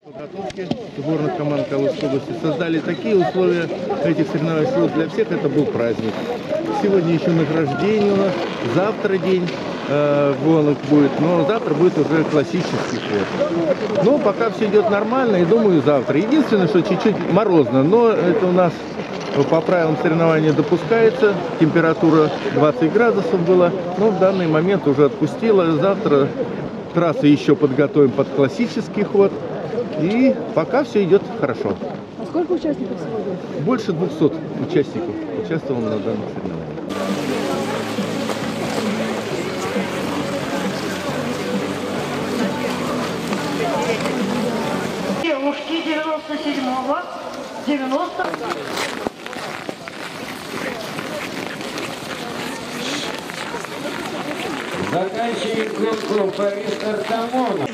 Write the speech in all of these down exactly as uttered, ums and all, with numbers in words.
Подготовки сборных команд Калужской области создали такие условия этих соревнований, что для всех это был праздник. Сегодня еще награждение у нас, завтра день э, гонок будет, но завтра будет уже классический ход. Но пока все идет нормально, и думаю, завтра. Единственное, что чуть-чуть морозно, но это у нас по правилам соревнования допускается. Температура двадцать градусов была, но в данный момент уже отпустила. Завтра трассы еще подготовим под классический ход. И пока все идет хорошо. А сколько участников сегодня? Больше двухсот участников участвовало на данных соревнованиях. Девушки девяносто седьмого, девяносто. Заканчивает гонку Борис Артамонов.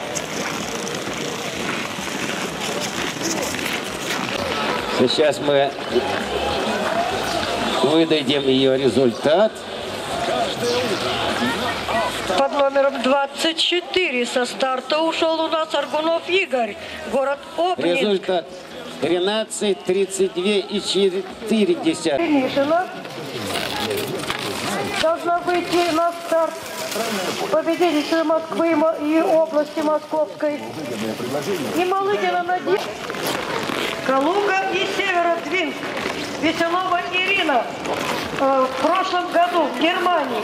Сейчас мы выдадим ее результат. Под номером двадцать четыре со старта ушел у нас Аргунов Игорь, город Обнинск. Результат тринадцать тридцать два и четыре десятых. Мишина должна выйти на старт победительница Москвы и области Московской. И Малыгина Надежда. Калуга и Северодвинск. Веселова Ирина. Э, в прошлом году в Германии.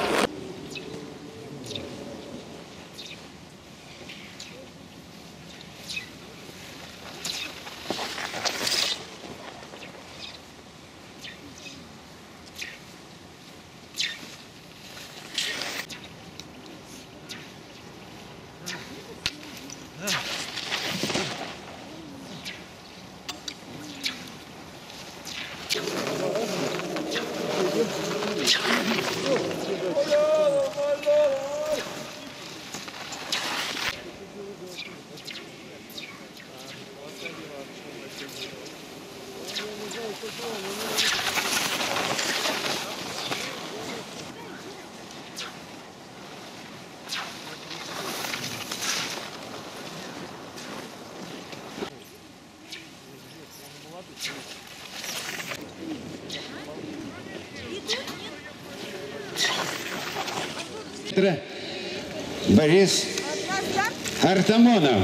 Борис Артамонов.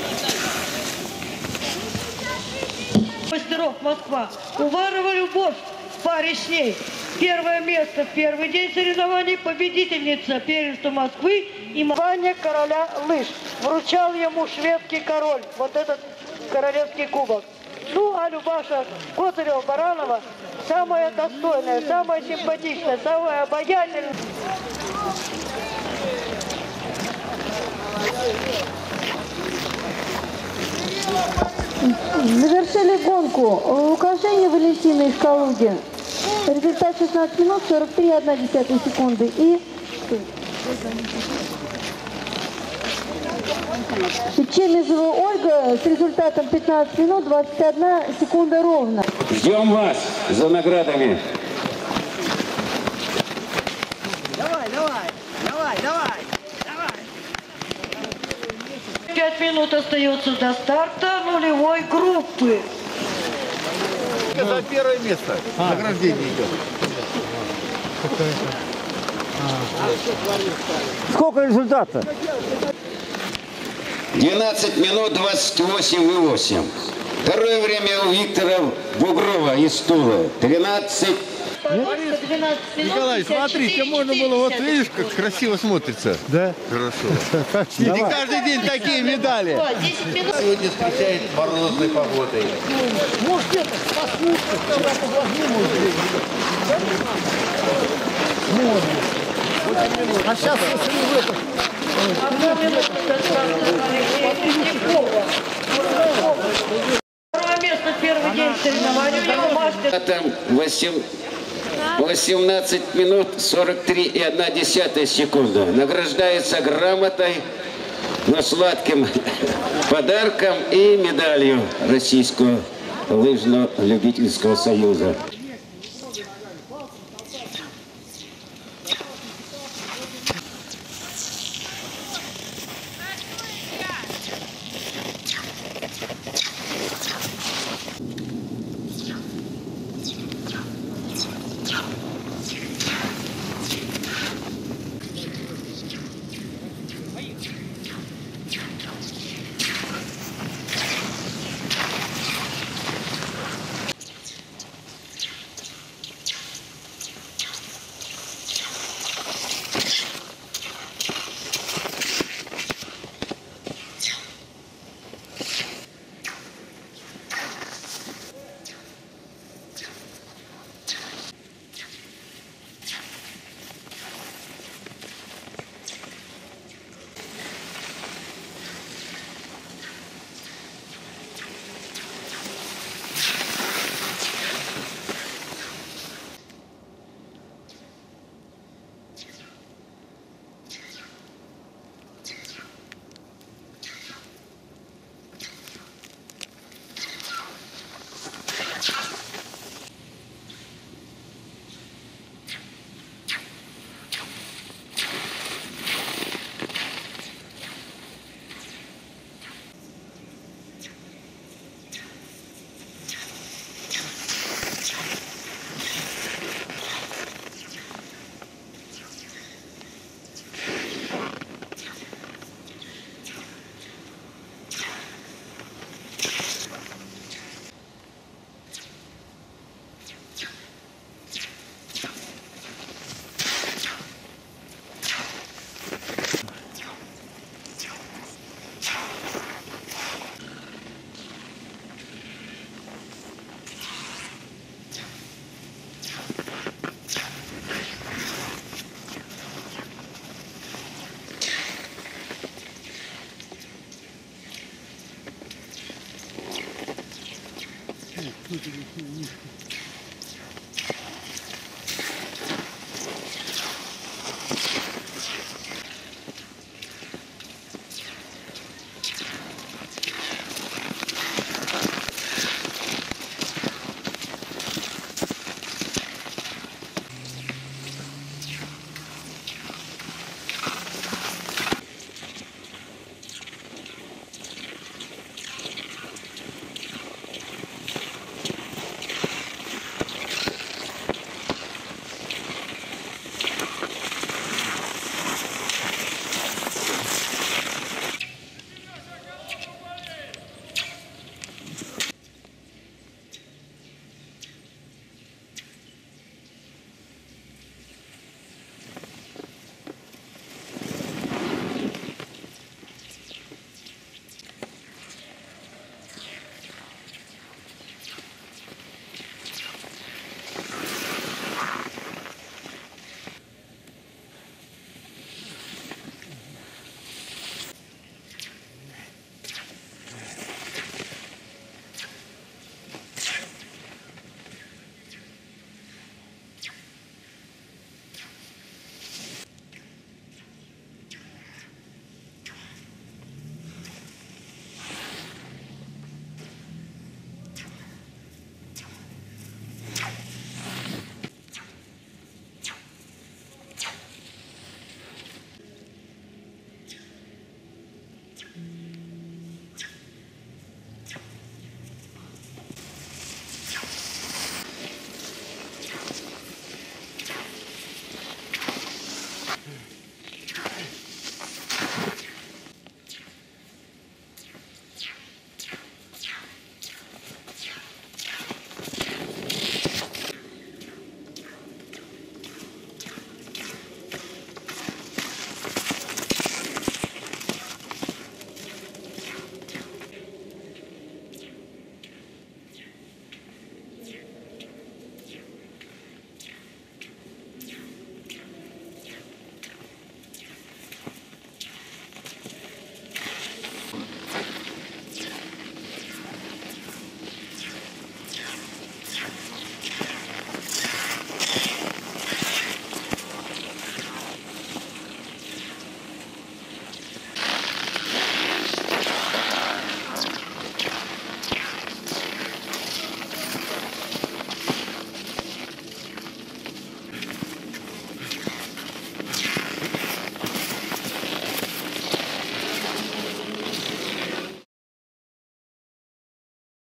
Мастеров Москва. Уварова Любовь в паре с ней. Первое место в первый день соревнований. Победительница первенства Москвы и звание короля лыж. Вручал ему шведский король. Вот этот королевский кубок. Ну, а Любаша Козырева-Баранова самая достойная, самая симпатичная, самая обаятельная. Завершили гонку Лукашене Валентина из Калуги. Результат шестнадцать минут сорок три и одна десятая секунды. И Чемизова Ольга с результатом пятнадцать минут двадцать одна секунда ровно. Ждем вас за наградами. Давай, давай, давай, давай. Пять минут остается до старта нулевой группы. За первое место а. награждение идет. Сколько результата? двенадцать минут двадцать восемь и восемь. Второе время у Виктора Бугрова из Тулы. тринадцать. Николай, смотри, тебе можно было, вот видишь, как красиво смотрится. Да? Хорошо. И не каждый день такие медали. Сегодня встречает морозной погодой. Может, это, послушать, вчера повозьми, может, а сейчас, если не в этом... Второе место, первый день соревнований. У него мастер. Там восемнадцать минут сорок три и одна десятая секунда. Награждается грамотой, но сладким подарком и медалью Российского лыжно-любительского союза. перейти в низкий.